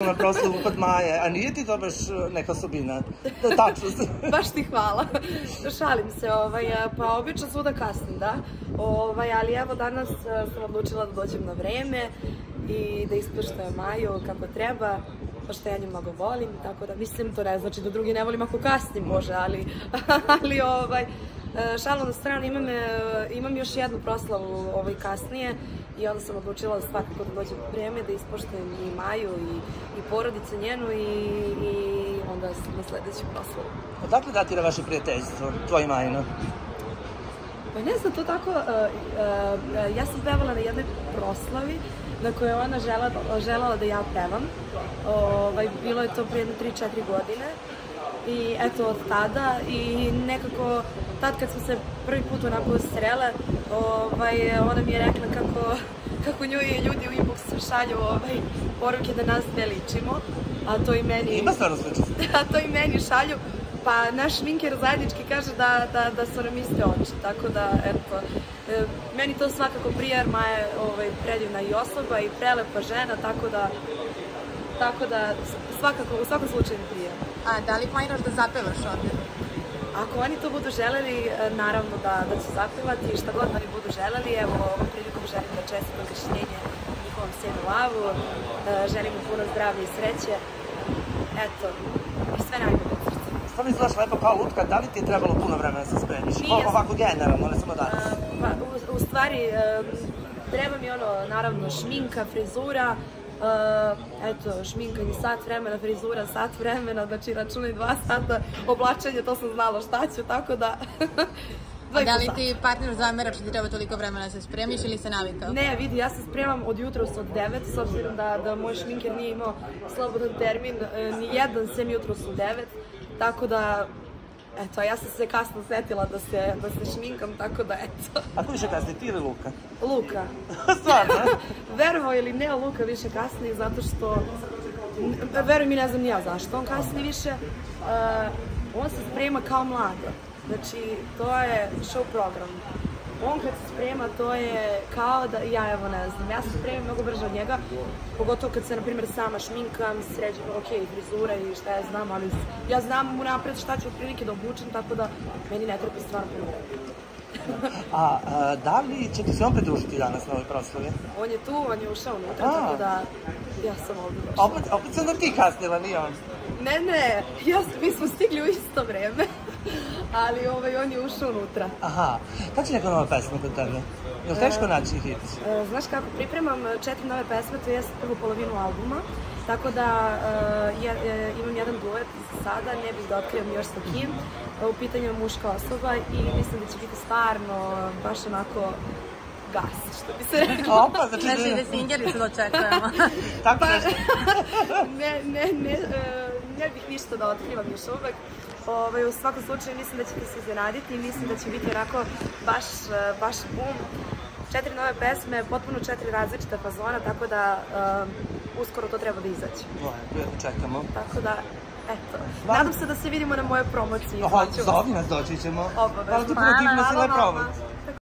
na proslavu kod Maje, a nije ti to baš neka osobina? Tačno se. Baš ti hvala. Šalim se, pa obično svuda kasnim, da. Ali evo danas sam odlučila da dođem na vreme i da ispoštujem Maju kako treba, pošto ja nju mnogo volim, tako da mislim, to ne znači da drugi ne volim ako kasnim, Bože, ali šalu na stranu, imam još jednu proslavu kasnije i onda sam odlučila svakako da dođem na vreme, da ispoštujem i Maju i porodicu njenu i onda na sledeću proslavu. Odakle datira vaše prijateljstvo, tvoje i Majino? Pa ne znam, to tako, ja sam pevala na jednoj proslavi na kojoj je ona želela da ja pevam. Bilo je to prije 3-4 godine i eto od tada i nekako tad kad smo se prvi put onako srele, ona mi je rekla kako njoj ljudi u inboxu šalju poruke da nas ne ličimo, a to i meni... Ima stvarno sličnosti. A to i meni šalju. Pa naš šminker zajednički kaže da su nam iste oči, tako da, eto, meni to svakako prija, jer Maja je predivna i osoba i prelepa žena, tako da svakako, u svakom slučaju mi prija. A da li planiraš da zapevaš ovdje? Ako oni to budu želeli, naravno da ću zapevati i šta god oni budu želeli, evo ovom prilikom želim da čestitam kašnjenje njihovom sinu Lavu, želim mu puno zdravlja i sreće, eto, i sve najbolje. Stvarno izgledaš lepo kao lutka, da li ti je trebalo puno vremena da se spremiš? Ovako generalno, ne samo danas. U stvari, treba mi naravno šminka, frizura, eto, šminkanje sat vremena, frizura sat vremena, znači računaj 2 sata, oblačenje, to sam znala šta ću, tako da... A da li ti partner zamera što ti treba toliko vremena da se spremiš ili se navikao? Ne, vidi, ja se spremam od jutros od 9, s obzirom da moj šminker nije imao slobodan termin, ni jedan sem jutros u 9, tako da, eto, ja sam se kasno setila da se šminkam, tako da, eto. A ko više kasni, ti ili Luka? Luka. Stvarno? Verovao ili ne, Luka više kasni, zato što, veruj mi, ne znam ni ja zašto on kasni više. On se sprema kao mlada, znači, to je show program. On kad se sprema, to je kao da, ja evo ne znam, ja se spremam mnogo brže od njega, pogotovo kad se, na primjer, sama šminkam, sređem, ok, frizura i šta ja znam, ali ja znam unapred šta ću otprilike da obučem, tako da meni ne treba stvarno puno vremena. A da li će ti se on pridružiti danas na ovoj proslavi? On je tu, on je ušao unutra, tako da ja sam ovdje došla. Opet sam da ti kasnila, nije on? Ne, mi smo stigli u isto vreme, ali on je ušao unutra. Aha, kada će neka nova pesma kod tebe? Je li teško naći hit? Znaš kako, pripremam 4 nove pesme, to je prvu polovinu albuma, tako da imam jedan duet sada, ne bih da otkrivam još sa kim. U pitanju je muška osoba i mislim da će biti stvarno baš onako gas, što bi se rekla. Opa, znači da singericu dočekujemo. Tako nešto? Ne bih ništa da otkrivam još uvek. U svakom slučaju mislim da ćete se iznenaditi i mislim da će biti onako baš bum. 4 nove pesme, potpuno 4 različita fazona, tako da uskoro to treba da izaći. Prijetno čekamo. Tako da, eto, nadam se da se vidimo na mojoj promociji. Zovi nas, doći ćemo. Obavezno. Hvala, divno si lepo.